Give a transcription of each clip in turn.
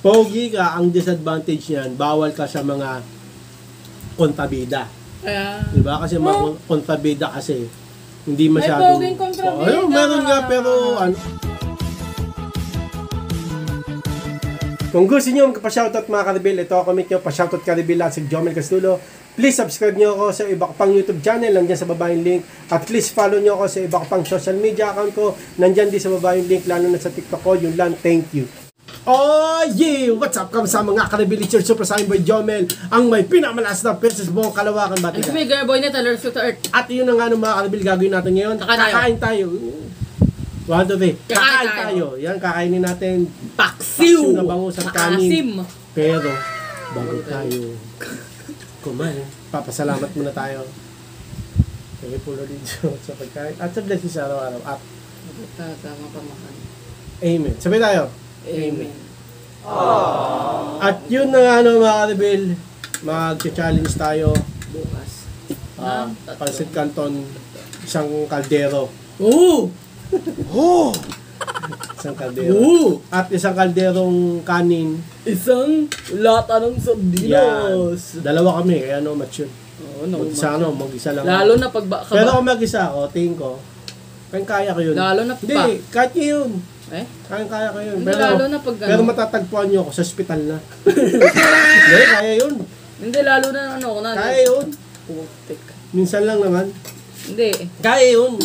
Pogi ka, ang disadvantage niyan, bawal ka sa mga kontabida. Diba? Kasi mga kontabida kasi, hindi masyadong... May poging kontrabida. Ayun, meron nga, pero ano... Kung gusto nyo magpa-shoutout mga Karibil, ito ako comment nyo, pa-shoutout Karibil at si Jomel Castulo. Please subscribe nyo ako sa iba ko pang YouTube channel, nandyan sa baba yung link. At please follow nyo ako sa iba ko pang social media account ko, nandyan din sa baba yung link, lalo na sa TikTok ko. Yun lang, thank you. Oh yeah! What's up? Kamusta mga Karibil? It's your super sign boy Jomel, ang may pinakamalas na versus buong Kalawakan Bati. It's me, girl boy na Taylor Swift Earth. At yun na nga mga Karibil, gagawin natin ngayon. Kakain tayo. 1, 2, 3. Kakain tayo. Yan, kakainin natin. Paksiw na bangus at kanin. Pero, bago tayo kumain, papasalamat muna tayo. Kaya pulo dito sa pagkain. At sa blessings araw-araw. At tama pamakan. Amen. Sabi tayo. Amen. At yun na nga mga Karibil, mag-challenge tayo. Bukas. Pansit Canton, isang kaldero. Oh! Isang kaldero. At isang kalderong kanin. Isang lata ng sardinas. Dalawa kami, kaya no match yun. Mag-isa lang. Lalo na pag pero kung mag-isa ako, tingin ko, kaya ko yun. Lalo na hindi, kahit yun. Kaya ko yun. Hindi, lalo na pag pero matatagpuan nyo ako sa ospital na. Hindi, kaya yun. Hindi, lalo na kaya yun. Putik. Minsan lang naman. Hindi. Kaya yun.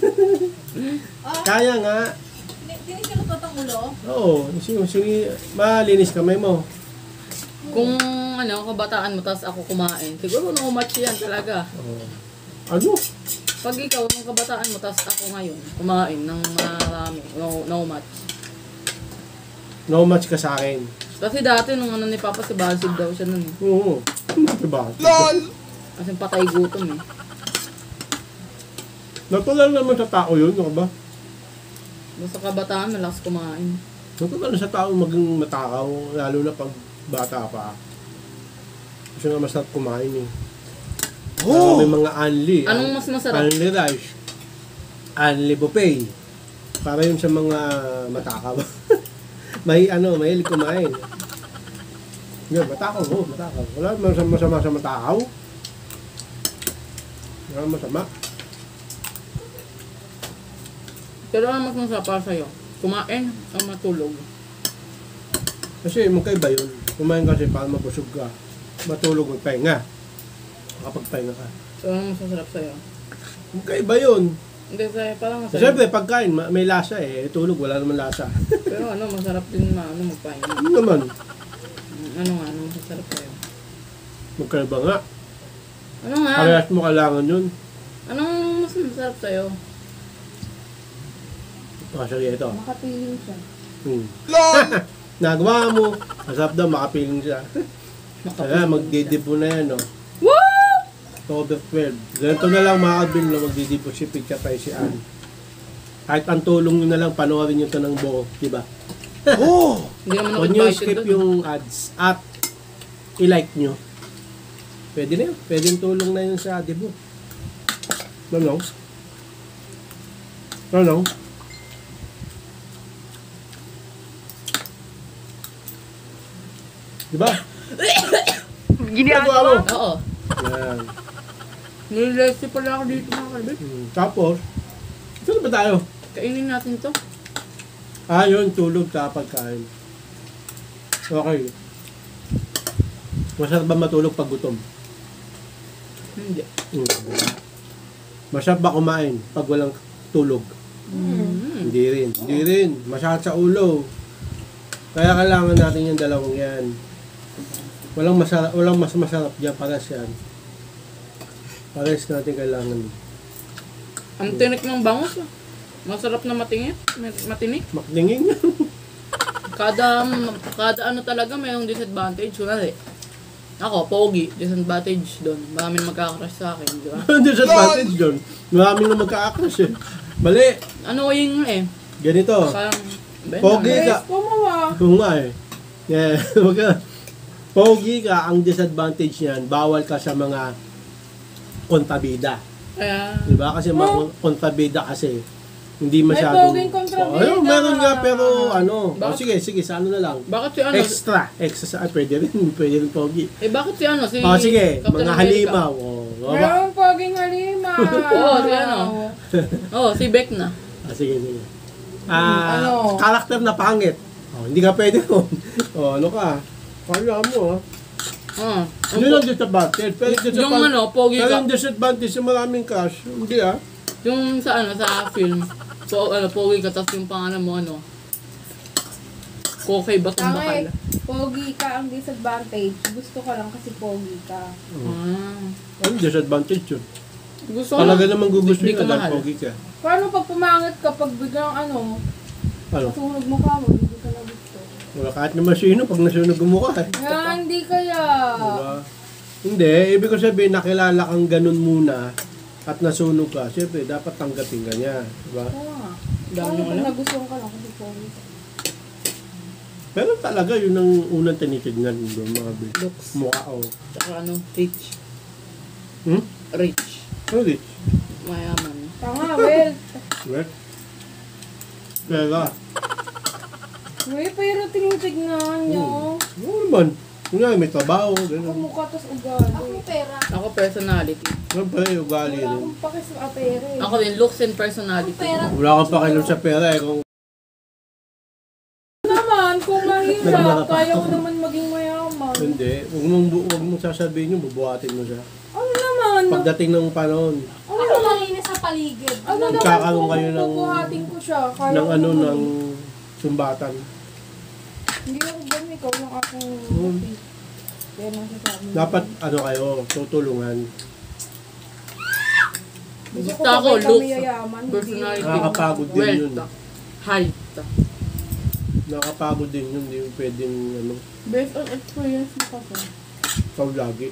Kaya nga. Dinis ka na ulo? Oo. Sige, malinis kamay mo. Kung kabataan mo, tapos ako kumain, siguro no-match yan talaga. Ano? Pag ikaw, nung kabataan mo, tapos ako ngayon, kumain ng marami, no-match. No-match ka sa akin. Kasi dati, nung ni Papa, si Basig daw siya nun. Oo. Diba? LOL! Kasi patay gutom eh. Natural naman sa tao yun, ano ba? Basta kabataan, malakas kumain. Natural sa tao maging matakaw, lalo na pag bata pa. Kasi nga masarap kumain eh. May mga unli. Anong mas masarap? Unli rice. Unli buffet. Para yun sa mga matakaw. Mahilig kumain. Yan, matakaw. Wala masama sa matakaw. Wala masama. Pero ano mas masarap para sa'yo? Kumain o matulog? Kasi magkaiba yun. Kumain kasi para mabusog ka. Matulog magpahinga. Makapagpahinga ka. So ano mas masarap sa'yo? Magkaiba yun. Hindi sa'yo, parang masarap. Siyempre, pagkain, may lasa eh. Tulog, wala naman lasa. Pero masarap din magpahinga. Ano naman? Ano mas masarap sa'yo? Magkaiba nga. Ano nga? Parehas mo kailangan yun. Anong mas masarap sa'yo? Sige, ito. Makapiling siya. Nagawa mo. Masarap daw, makapiling siya. Kaya magdidipo na yan, no? Woo! October 12. Ganito na lang mga kabin na magdidipo si Picture tayo si Ann. Kahit ang tulong nyo na lang, panoorin nyo ito ng buo, diba? Hindi naman ako Huwag nyo invited skip doon. yung ads at i-like nyo. Pwede na yun. Pwede yung tulong na yun sa debut. No? Diba? Ginagawa mo? Oo. Yan. Nililesi pala ako dito mga kalbit. Tapos, saan ba tayo? Kainin natin to. Yun, tulog ka pagkain. Okay. Masarap ba matulog pag gutom? Hindi. Masarap ba kumain pag walang tulog? Hindi rin. Masakit sa ulo. Kaya kailangan natin yung dalawang yan. Walang mas masarap dyan, pares yan. Pares natin kailangan. Ang tinik ng bangus. Masarap na matinik. Makdingin yan. Kada talaga mayroong disadvantage. Kunwari, ako, pogi, disadvantage doon. Maraming magkakrush sa akin, di ba? Disadvantage doon. Maraming na magka-crush eh. Mali. Ano yung Ganito. Parang, Pogi ka. Kung nga eh. Yeah. Pogi ka, ang disadvantage niyan, bawal ka sa mga kontabida. Kaya, Diba? Kasi mga kontabida kasi, Hindi May masyadong... poging kontrabida. Ayun, meron nga, pero ano. Bakit? Sige, sa ano na lang. Bakit si ano? Extra sa... Ay, pwede rin pogi. Bakit si ano? Si Sige, Captain mga America? halimaw. Merong poging halimaw. Oo, si ano? Si Vecna. Sige. Ano? Karakter na pangit. Hindi ka pwede nun. Ano ka? Kaya mo, Yun ang disadvantage. Pero Yung ano, pogi Pero ka. yung disadvantage yung maraming cash. Hindi Yung sa ano, sa film. Pogi ka, tapos yung pangalan mo ano. Kokay Batong Tangay, Bakal. pogi ka ang disadvantage. Gusto ka lang kasi pogi ka. Ano disadvantage yun? Gusto ko Talaga lang. naman gugustuhin Di ka ka mahal. dahil pogi ka. Paano pag pumangit ka pag biglang ano, Ano? sunog mo ka mo, hindi ka na gusto. Wala kahit naman sino pag nasunog mo ka Hindi kaya. Diba? Hindi, ibig ko sabihin nakilala kang ganun muna at nasunog ka. Siyempre, dapat tanggapin ka niya. Diba? Oo nga. Dami Paano mo pag alam. nagustuhan ka lang kasi pogi ka? Pero talaga yun ang unang tinitignan ng mga Looks. mukha o. Tsaka ano, rich. Hmm? Rich. Ano rich? Mayaman. Tanga, well. Right? Pera. Pero tinitignan nyo. Oo naman. Kung nga, may trabaho, gano'n. Kumukha tas ugali. Ako pera. Ako personality. Ganun pala yung ugali Wala rin. akong pakis sa pera eh. Ako din, looks and personality. Wala kang pakialam sa pera kung Naman, kung mahirap, Nagmahal. kaya ko naman maging mayaman. hindi. Huwag mong sasabihin yun, bubuhatin mo siya. Ano naman? Pagdating ng panahon, Ano naman? Malinis sa paligid. Ano naman Magkakaroon kung kayo ng- bubuhatin ko siya? Kaya ng ko ano, naman. ng sumbatan. Hindi ako ganun, ikaw lang akong Kaya nasasabi mo. Dapat, ano kayo, tutulungan. Gusto ko Basta ako, sabay kami looks, yayaman, hindi. personality. Nakakapagod din yun. Wealth. Height. Nakapagod din yun, hindi mo pwedeng, ano, Based on experience mo kasi. ikaw lagi.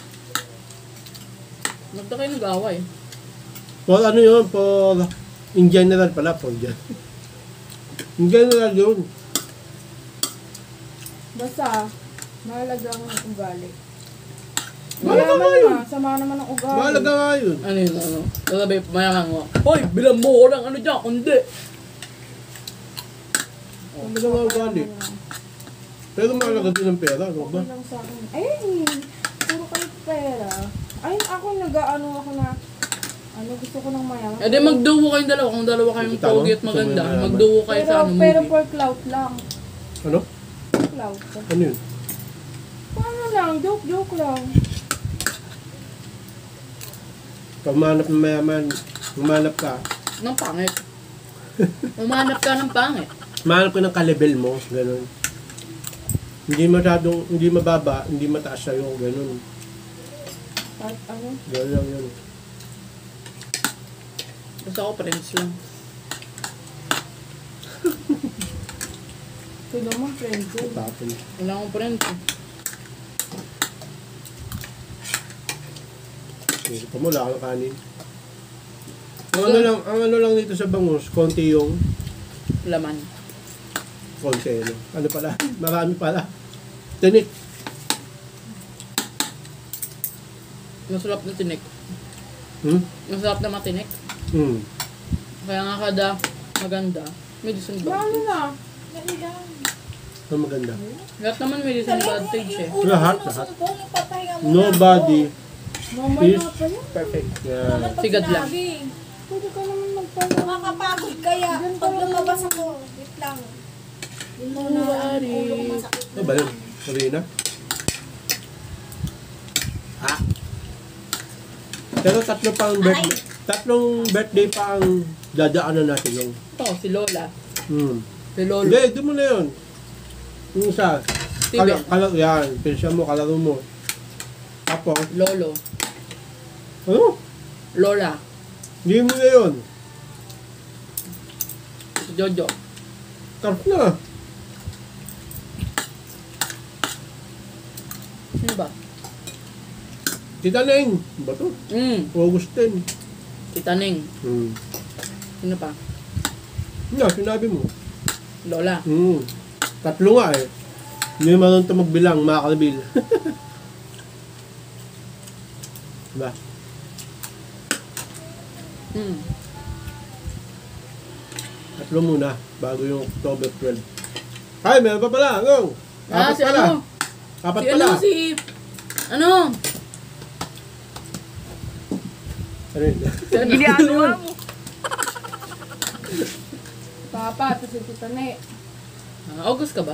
Magta kayo nag-away. For ano yun, for, in general pala, for dyan. In general yun. Basta, mahalagang ugali. Mahalaga nga yun. Sama naman ang ugali. Mahalaga nga yun. Ano yun, ano? Sasabi, mayaman mo. Hoy, bilang mo ko ng ano dyan, kundi. Mahalaga nga ugali. Pero mahalaga din ang pera, ano ba? Okay lang sa akin. Ayun, puro kayo pera. Ayun, ako nag-ano ako na, gusto ko ng mayaman. Eh di magduo kayong dalawa. Kung dalawa kayong Tama. pogi at maganda, Gusto mo na magduo kayo sa ano Pero movie. for clout lang. Ano? Clout. Ano yun? Paano lang? Joke lang. Pag umanap ng mayaman, umanap ka. Ng pangit. Umanap ka ng pangit. Umanap ka ng kalibel mo, ganun. Hindi masyadong, hindi mababa, hindi mataas sa'yo, ganun. At ano? Ganun lang yun. Basta ako friends lang. Ito naman, friend ko. Tapon. Wala akong friends. Ito mo, wala kang kanin. Ang ano lang dito sa bangus, konti yung Laman. konti. Ano pala? Marami pala. Tinik. Masarap na tinik. Masarap na matinik. Kaya nga kada maganda, may disadvantage. Paano na? Dali lang. Ang maganda. Lahat naman may disadvantage eh. Yung Lahat, unang lahat. sinusumpong, ipapahinga mo Nobody Mamaya is pa yan. Perfect. yeah. Sigad lang. Pwede ka naman magpahinga. Makakapagod kaya. Pag lumabas ako, wait lang. Yun muna ang ulo ko masakit. Ano ba yun? Marina? Pero tatlong birthday pa ang dadaanan natin yung. Ito, si Lola. Si Lolo. Hindi, doon mo na yun. Yung isa. Steven. Yan, pinsya mo, kalaro mo. Tapos, Lolo. ano? Lola. Hindi mo na yun. Si Jojo. Tapos na. Sino ba? Tita Neng. Ba to? Augustin. Si Taning. Sino pa? Na, sinabi mo. Lola. Tatlo nga eh. Hindi naman ito magbilang, mga kalbil. Diba? tatlo muna bago yung October 12. Ay, meron pa pala. Ano? Apat Si pala. ano? Apat Si pala. ano, si... Ano? Ano yun? Ginagawa mo. Papa, ito si Tita Ne. August ka ba?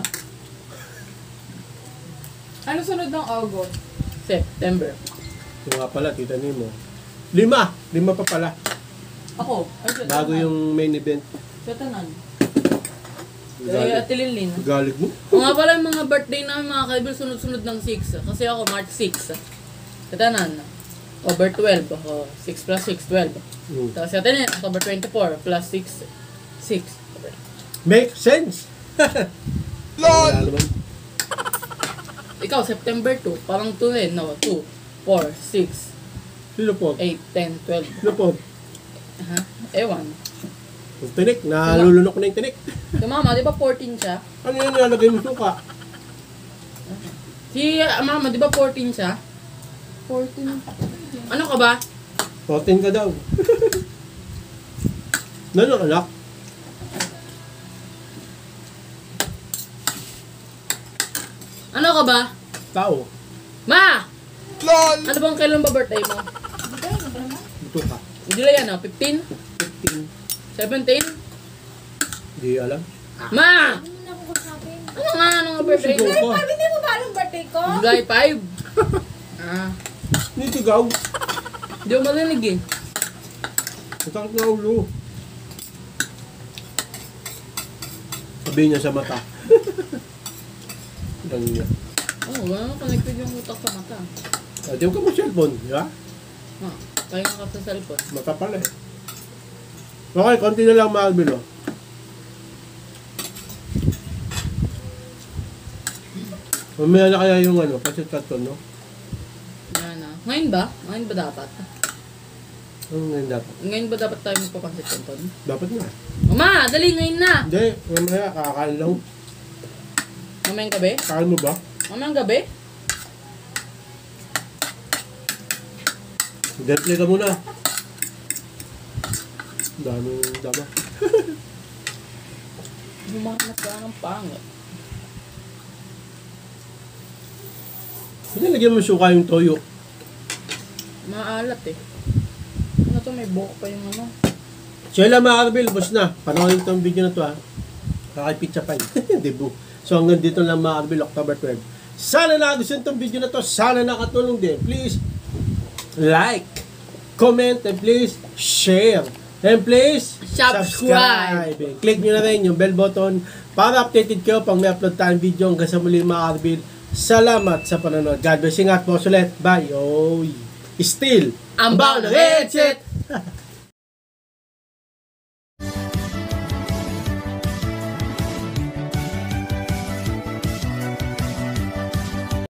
Ano sunod ng August? September. Ito nga pala, tita Nemo. 5 pa pala. Ako? Ay, sa Bago tanan. yung main event. Sa tanan. Ay, Galit. Ate Lilin. Galit mo? O nga pala yung mga birthday namin mga kaibil sunod-sunod ng 6. Kasi ako March 6. Katanan. October 12. Ako 6 plus 6, 12. Hmm. Tapos sa atin October 24 plus 6. 6. Make sense! LOL! Wala naman. Ikaw, September 2. Parang 2 rin. No, 2, 4, 6, Sino po? 8, 10, 12. Sino po? Ha? Ewan. Yung tinik. Nalulunok na yung tinik. Si mama, di ba 14 siya? Ano yun nalagay mo suka? Si mama, di ba 14 siya? 14. Ano ka ba? 14 ka daw. Ano anak? Ano ka ba? Tao. Ma! LOL! Ano bang kailan ba birthday mo? Ito ka. Hindi lang yan, 15? 15. 17? Hindi alam. Ma! Hindi mo na ako kasapin. Ano nga birthday mo? Sigaw ka. Sabi, hindi mo ba alam birthday ko? July 5. Ah, Hindi tigaw. hindi ko marinig eh. Ang sakit na ulo. Sabihin niya sa mata. Lang niya. Oh, wala nang connected yung utak sa mata. Di ka mo cellphone, di ba? Ah, kaya nga ka sa cellphone. Mata pala eh. Okay, konti na lang Marvel oh. Mamaya na kaya yung ano, pasit katon, no? Yan na. Ngayon ba? Ngayon ba dapat? Ano ngayon dapat? Ngayon ba dapat tayo magpapansit kanton? Dapat na. Mama, dali ngayon na! Hindi, mamaya kakakain lang. Mamayang gabi? Kain mo ba? Mamayang gabi? Deadly ka muna. Daming dama. Humahanap ka ng pangit. Hindi lagyan mo suka yung toyo. Maalat eh. Ano to, may buhok pa yung ano. Sheila Marvel, boss na. Panoorin itong video na to ha. Kakay pizza pie. Debut. So hanggang dito lang Marvel, October 12. Sana nagustuhan itong video na to. Sana nakatulong din. Please like, comment, and please share. And please Subscribe. Click nyo na rin yung bell button para updated kayo pag may upload tayong video. Hanggang sa muli mga Marvel. Salamat sa panonood. God bless. Ingat po ulit. Bye. Oy. Still, Ang baon ng headset!